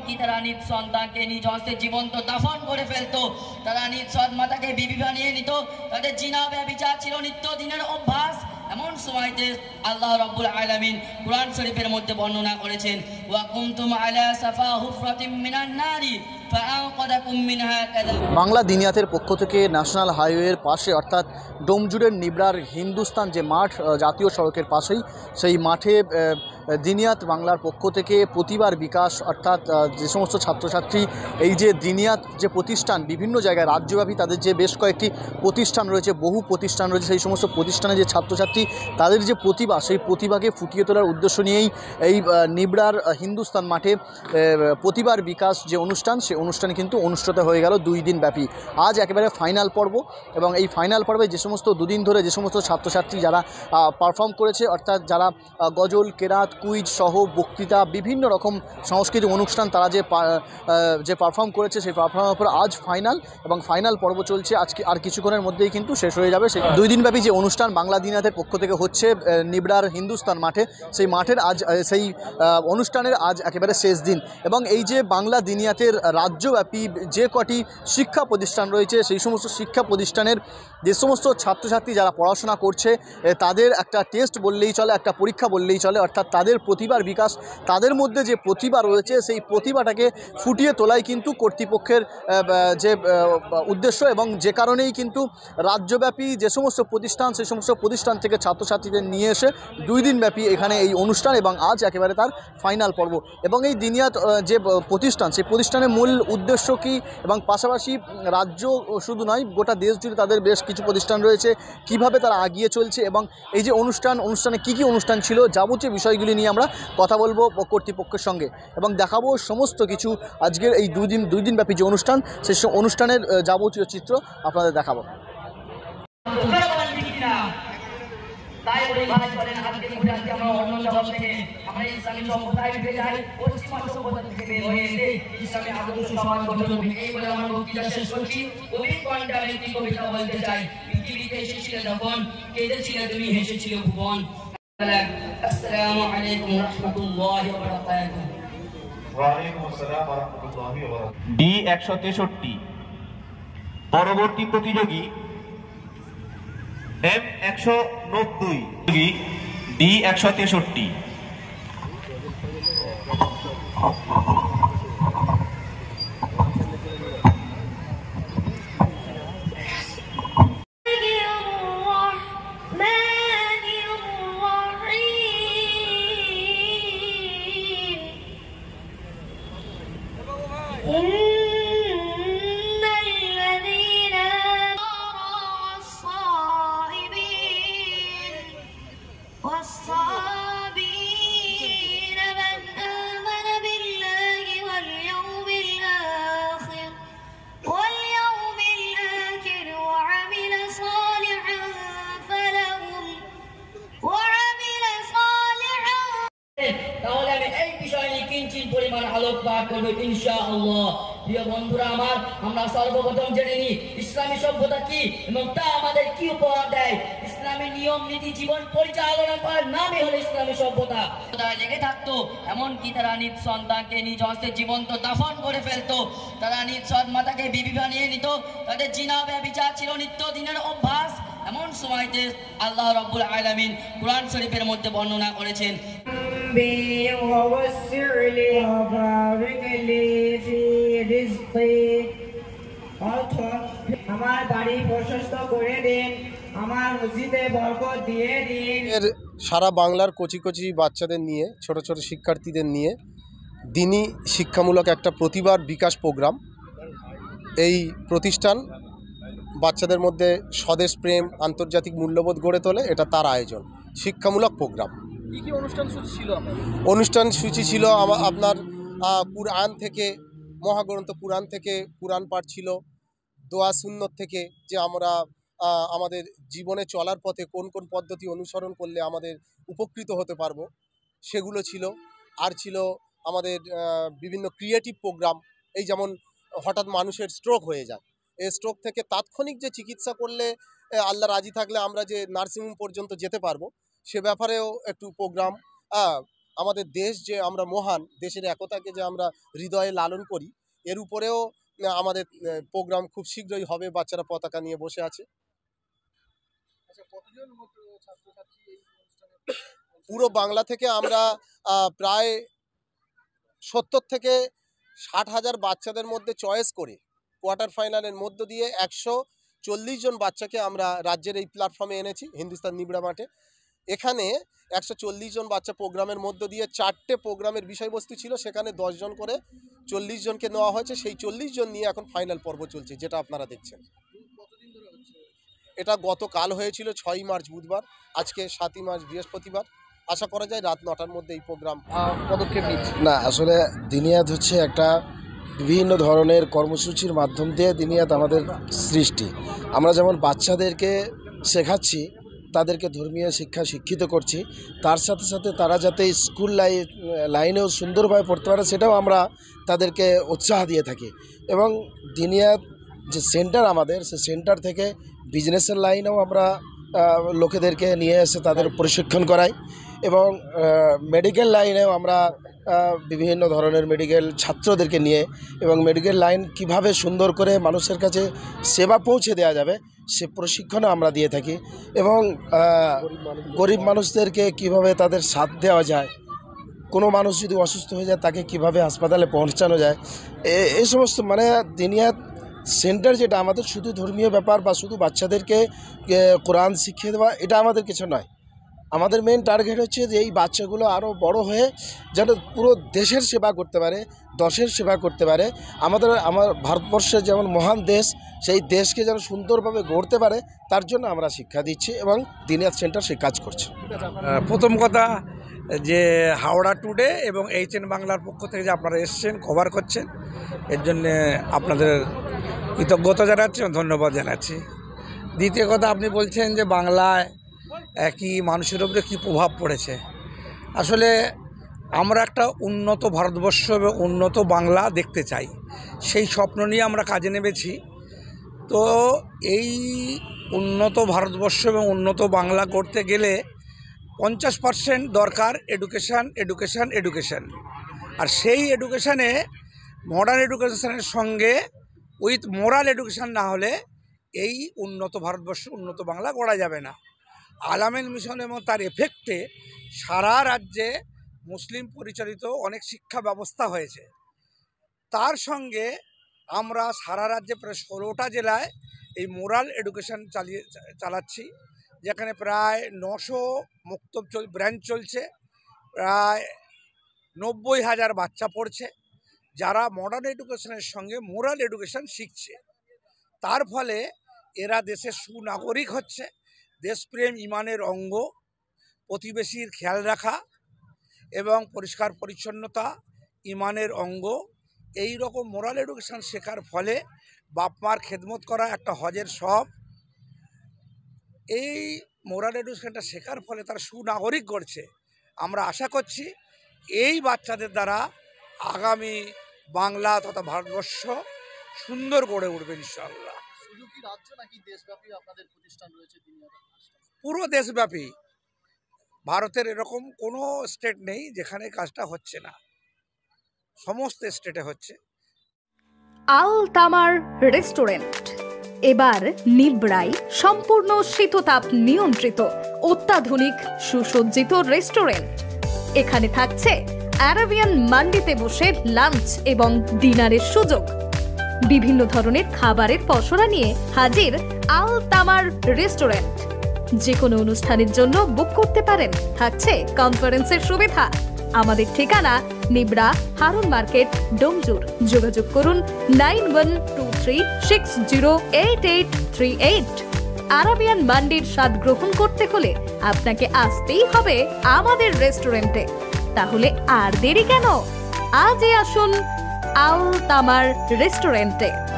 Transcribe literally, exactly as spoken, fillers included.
এমনকি তারা নিজ সন্তানকে নিজ হস্তে জীবন্ত দাফন করে ফেলতো, তারা নিজ সৎ মাতাকে বিবি বানিয়ে নিত, তাদের জিনা ব্যভিচার ছিল নিত্য দিনের অভ্যাস। এমন সময়তে আল্লাহ রাব্বুল আলামিন কুরআন শরীফের মধ্যে বর্ণনা করেছেন, ওয়া কুনতুম আলা সাফা হুফরাতিম মিনান নারি ফাআনকাদাকুম মিনহা কাযা। বাংলা দিনিয়াতের পক্ষ থেকে ন্যাশনাল হাইওয়ের পাশে অর্থাৎ ডোমজুড়ের নিবড়ার হিন্দুস্তান যে মাঠ জাতীয় সড়কের পাশেই, সেই মাঠে দিনিয়াত বাংলার পক্ষ থেকে প্রতিবার বিকাশ অর্থাৎ যে সমস্ত ছাত্রছাত্রী এই যে দিনিয়াত যে প্রতিষ্ঠান বিভিন্ন জায়গায় রাজ্যব্যাপী তাদের যে বেশ কয়েকটি প্রতিষ্ঠান রয়েছে, বহু প্রতিষ্ঠান রয়েছে, সেই সমস্ত প্রতিষ্ঠানে যে ছাত্রছাত্রী তাদের যে প্রতিভা সেই প্রতিভাকে ফুটিয়ে তোলার উদ্দেশ্য নিয়েই এই নিবড়ার হিন্দুস্তান মাঠে প্রতিবার বিকাশ যে অনুষ্ঠান সে অনুষ্ঠান কিন্তু অনুষ্ঠিত হয়ে গেল দুই দিন ব্যাপী। আজ একেবারে ফাইনাল পর্ব এবং এই ফাইনাল পর্বে যে সমস্ত দুদিন ধরে যে সমস্ত ছাত্রছাত্রী যারা পারফর্ম করেছে অর্থাৎ যারা গজল, কেরাত, কুইজ সহ বক্তৃতা বিভিন্ন রকম সাংস্কৃতিক অনুষ্ঠান তারা যে যে পারফর্ম করেছে সেই পারফর্মের পর আজ ফাইনাল এবং ফাইনাল পর্ব চলছে। আজকে আর কিছুক্ষণের মধ্যেই কিন্তু শেষ হয়ে যাবে সেই দুই দিনব্যাপী যে অনুষ্ঠান বাংলা দিনিয়াতের পক্ষ থেকে হচ্ছে নিবড়ার হিন্দুস্তান মাঠে। সেই মাঠের আজ সেই অনুষ্ঠানের আজ একেবারে শেষ দিন এবং এই যে বাংলা দিনিয়াতের রাজ্যব্যাপী যে কটি শিক্ষা প্রতিষ্ঠান রয়েছে সেই সমস্ত শিক্ষা প্রতিষ্ঠানের যে সমস্ত ছাত্রছাত্রী যারা পড়াশোনা করছে তাদের একটা টেস্ট বললেই চলে, একটা পরীক্ষা বললেই চলে, অর্থাৎ তাদের প্রতিভার বিকাশ, তাদের মধ্যে যে প্রতিভা রয়েছে সেই প্রতিভাটাকে ফুটিয়ে তোলাই কিন্তু কর্তৃপক্ষের যে উদ্দেশ্য এবং যে কারণেই কিন্তু রাজ্যব্যাপী যে সমস্ত প্রতিষ্ঠান সেই সমস্ত প্রতিষ্ঠান থেকে ছাত্রছাত্রীদের নিয়ে এসে দুই দিনব্যাপী এখানে এই অনুষ্ঠান এবং আজ একেবারে তার ফাইনাল পর্ব। এবং এই দিনিয়াত যে প্রতিষ্ঠান সেই প্রতিষ্ঠানের মূল উদ্দেশ্য কী এবং পাশাপাশি রাজ্য শুধু নয় গোটা দেশ জুড়ে তাদের বেশ কিছু প্রতিষ্ঠান রয়েছে, কিভাবে তারা এগিয়ে চলছে এবং এই যে অনুষ্ঠান অনুষ্ঠানে কী কী অনুষ্ঠান ছিল যাবতীয় বিষয়গুলি নিয়ে আমরা কথা বলবো কর্তৃপক্ষের সঙ্গে এবং দেখাবো সমস্ত কিছু। আজকের এই দুই দিন দুই দিনব্যাপী যে অনুষ্ঠান সেই অনুষ্ঠানের যাবতীয় চিত্র আপনাদের দেখাবো। তাই ওই ভাই বলেন আজকে ঘুরে আসছি আমরা অন্য জগৎ থেকে, আমরা ইসলামী সম্প্রদায় পেয়ে যাই, পশ্চিমা সভ্যতা থেকে বের হয়ে এসে ইসলামী আদর্শ সমাজ গঠন করি। এই বলে আমার বক্তৃতা শেষ করছি। কবি কণ্ঠে একটি কবিতা বলতে চাই, পৃথিবীতে এসেছিলে যখন কেঁদেছিলে তুমি হেসেছিলে ভুবন। আসসালামু আলাইকুম রাহমাতুল্লাহি ওয়া বারাকাতুহু। ওয়া আলাইকুম আসসালাম ওয়া রাহমাতুল্লাহি ওয়া বারাকাতুহু। ডি একশো তেষট্টি পরবর্তী প্রতিযোগী এম একশো নব্বই ডি একশো তেষট্টি। তাহলে আমি এই বিষয় নিয়ে কিঞ্চিত পরিমাণ আলোকপাত করবো ইনশাআল্লাহ। প্রিয় বন্ধুরা আমার, আমরা সর্বপ্রথম জেনে নিই ইসলামী সভ্যতা কি এবং তা আমাদের কি উপহার দেয়। ইসলামী নিয়ম নীতি জীবন পরিচালনা করার নামই হলো ইসলামী সভ্যতা। তারা লেগে থাকতো এমনকি তারা নিজ সন্তানকে নিজ হস্তে জীবন্ত দাফন করে ফেলতো, তারা নিজ সৎ মাতাকে বিবি বানিয়ে নিত, তাদের জিনা ব্যভিচার ছিল নিত্য দিনের অভ্যাস। এমন সময়তে আল্লাহ রাব্বুল আলামিন কুরআন শরীফের মধ্যে বর্ণনা করেছেন, আমার বাড়ি প্রশস্ত করে দিন, আমার মসজিদে বরকত দিয়ে দিন। এর সারা বাংলার কচি কচি বাচ্চাদের নিয়ে, ছোট ছোট শিক্ষার্থীদের নিয়ে দিনী শিক্ষামূলক একটা প্রতিবার বিকাশ প্রোগ্রাম। এই প্রতিষ্ঠান বাচ্চাদের মধ্যে স্বদেশ প্রেম, আন্তর্জাতিক মূল্যবোধ গড়ে তোলে, এটা তার আয়োজন, শিক্ষামূলক প্রোগ্রাম। কী কী অনুষ্ঠান সূচি ছিল? অনুষ্ঠান সূচি ছিল আপনার কুরআন থেকে, মহাগ্রন্থ কুরআন থেকে কুরআন পাঠ ছিল, দোয়া সুন্নত থেকে যে আমরা আমাদের জীবনে চলার পথে কোন কোন পদ্ধতি অনুসরণ করলে আমাদের উপকৃত হতে পারবো সেগুলো ছিল। আর ছিল আমাদের বিভিন্ন ক্রিয়েটিভ প্রোগ্রাম, এই যেমন হঠাৎ মানুষের স্ট্রোক হয়ে যায়, এই স্ট্রোক থেকে তাৎক্ষণিক যে চিকিৎসা করলে আল্লাহ রাজি থাকলে আমরা যে নার্সিংহোম পর্যন্ত যেতে পারবো সে ব্যাপারেও একটু প্রোগ্রাম। আমাদের দেশ যে আমরা মহান, দেশের একতাকে যে আমরা হৃদয়ে লালন করি, এর উপরেও আমাদের প্রোগ্রাম খুব শীঘ্রই হবে। বাচ্চারা পতাকা নিয়ে বসে আছে। পুরো বাংলা থেকে আমরা প্রায় সত্তর থেকে ষাট হাজার বাচ্চাদের মধ্যে চয়েস করে কোয়ার্টার ফাইনালের মধ্য দিয়ে একশো চল্লিশ জন বাচ্চাকে আমরা রাজ্যের এই প্ল্যাটফর্মে এনেছি, হিন্দুস্তান নিবড়া মাঠে। এখানে একশো চল্লিশ জন বাচ্চা প্রোগ্রামের মধ্য দিয়ে চারটে প্রোগ্রামের বিষয়বস্তু ছিল, সেখানে দশ জন করে চল্লিশ জনকে নেওয়া হয়েছে। সেই চল্লিশ জন নিয়ে এখন ফাইনাল পর্ব চলছে, যেটা আপনারা দেখছেন। এটা গতকাল হয়েছিল ছয়ই মার্চ বুধবার, আজকে সাতই মার্চ বৃহস্পতিবার। আশা করা যায় রাত নটার মধ্যে এই প্রোগ্রাম পদক্ষেপ নিচ্ছে। না, আসলে দিনিয়াত হচ্ছে একটা বিভিন্ন ধরনের কর্মসূচির মাধ্যম দিয়ে দিনিয়াত আমাদের সৃষ্টি। আমরা যেমন বাচ্চাদেরকে শেখাচ্ছি, তাদেরকে ধর্মীয় শিক্ষা শিক্ষিত করছি, তার সাথে সাথে তারা যাতে স্কুল লাইন লাইনেও সুন্দরভাবে পড়তে পারে সেটাও আমরা তাদেরকে উৎসাহ দিয়ে থাকি। এবং দিনিয়াত যে সেন্টার আমাদের, সে সেন্টার থেকে বিজনেসের লাইনেও আমরা লোকেদেরকে নিয়ে এসে তাদের প্রশিক্ষণ করাই। এবং মেডিকেল লাইনেও আমরা বিভিন্ন ধরনের মেডিকেল ছাত্রদেরকে নিয়ে এবং মেডিকেল লাইন কিভাবে সুন্দর করে মানুষের কাছে সেবা পৌঁছে দেওয়া যাবে সে প্রশিক্ষণও আমরা দিয়ে থাকি। এবং গরিব মানুষদেরকে কিভাবে তাদের সাথ দেওয়া যায়, কোনো মানুষ যদি অসুস্থ হয়ে যায় তাকে কিভাবে হাসপাতালে পৌঁছানো যায়, এই সমস্ত মানে দিনিয়াত সেন্টার যেটা আমাদের শুধু ধর্মীয় ব্যাপার বা শুধু বাচ্চাদেরকে কোরআন শিখিয়ে দেওয়া এটা আমাদের কিছু নয়। আমাদের মেন টার্গেট হচ্ছে যে এই বাচ্চাগুলো আরও বড় হয়ে যেন পুরো দেশের সেবা করতে পারে, দশের সেবা করতে পারে। আমাদের আমার ভারতবর্ষের যেমন মহান দেশ, সেই দেশকে যেন সুন্দরভাবে গড়তে পারে, তার জন্য আমরা শিক্ষা দিচ্ছি এবং দিনিয়াত সেন্টার সেই কাজ করছে। প্রথম কথা যে হাওড়া টুডে এবং এইচ এন বাংলার পক্ষ থেকে যে আপনারা এসছেন, কভার করছেন, এর জন্যে আপনাদের কৃতজ্ঞতা জানাচ্ছি এবং ধন্যবাদ জানাচ্ছি। দ্বিতীয় কথা, আপনি বলছেন যে বাংলায় একই মানুষের উপরে কী প্রভাব পড়েছে। আসলে আমরা একটা উন্নত ভারতবর্ষ এবং উন্নত বাংলা দেখতে চাই, সেই স্বপ্ন নিয়ে আমরা কাজে নেমেছি। তো এই উন্নত ভারতবর্ষ এবং উন্নত বাংলা করতে গেলে পঞ্চাশ পার্সেন্ট দরকার এডুকেশান এডুকেশান এডুকেশান আর সেই এডুকেশানে মডার্ন এডুকেশানের সঙ্গে উইথ মোরাল এডুকেশান না হলে এই উন্নত ভারতবর্ষ উন্নত বাংলা গড়া যাবে না। আলামিন মিশন এবং তার এফেক্টে সারা রাজ্যে মুসলিম পরিচালিত অনেক শিক্ষা ব্যবস্থা হয়েছে। তার সঙ্গে আমরা সারা রাজ্যে প্রায় ষোলোটা জেলায় এই মোরাল এডুকেশান চালিয়ে চালাচ্ছি, যেখানে প্রায় নশো মুক্তব চল ব্রাঞ্চ চলছে, প্রায় নব্বই হাজার বাচ্চা পড়ছে যারা মডার্ন এডুকেশনের সঙ্গে মোরাল এডুকেশান শিখছে। তার ফলে এরা দেশের সুনাগরিক হচ্ছে। দেশপ্রেম ইমানের অঙ্গ, প্রতিবেশীর খেয়াল রাখা এবং পরিষ্কার পরিচ্ছন্নতা ইমানের অঙ্গ। এই রকম মোরাল এডুকেশান শেখার ফলে বাপ মার খেদমত করা একটা হজের সব। এই মোরাল এডুকেশানটা শেখার ফলে তারা সুনাগরিক গড়ছে। আমরা আশা করছি এই বাচ্চাদের দ্বারা আগামী বাংলা তথা ভারতবর্ষ সুন্দর গড়ে উঠবে ইনশাআল্লাহ। শুধু কি রাজ্য নাকি দেশব্যাপী আপনাদের প্রতিষ্ঠান রয়েছে? পুরো দেশব্যাপী। ভারতের এরকম কোনো স্টেট নেই যেখানে কাজটা হচ্ছে না, সমস্ত স্টেটে হচ্ছে। আল তামার রেস্টুরেন্ট এবার নিবড়াই সম্পূর্ণ শীততাপ নিয়ন্ত্রিত অত্যাধুনিক সুসজ্জিত রেস্টুরেন্ট। এখানে থাকছে আরাবিয়ান মান্ডিতে বসে লাঞ্চ এবং ডিনারের সুযোগ। বিভিন্ন ধরনের খাবারের পসরা নিয়ে হাজির আল তামার রেস্টুরেন্ট। যে কোনো অনুষ্ঠানের জন্য বুক করতে পারেন, থাকছে কনফারেন্সের সুবিধা। আমাদের ঠিকানা নিবড়া হারুন মার্কেট, ডোমজুর। যোগাযোগ করুন nine one two three six zero eight eight three eight. Arabian মান্ডির স্বাদ গ্রহণ করতে হলে আপনাকে আসতেই হবে আমাদের রেস্টুরেন্টে। তাহলে আর দেরি কেন? আজই আসুন আল তামার রেস্টুরেন্টে।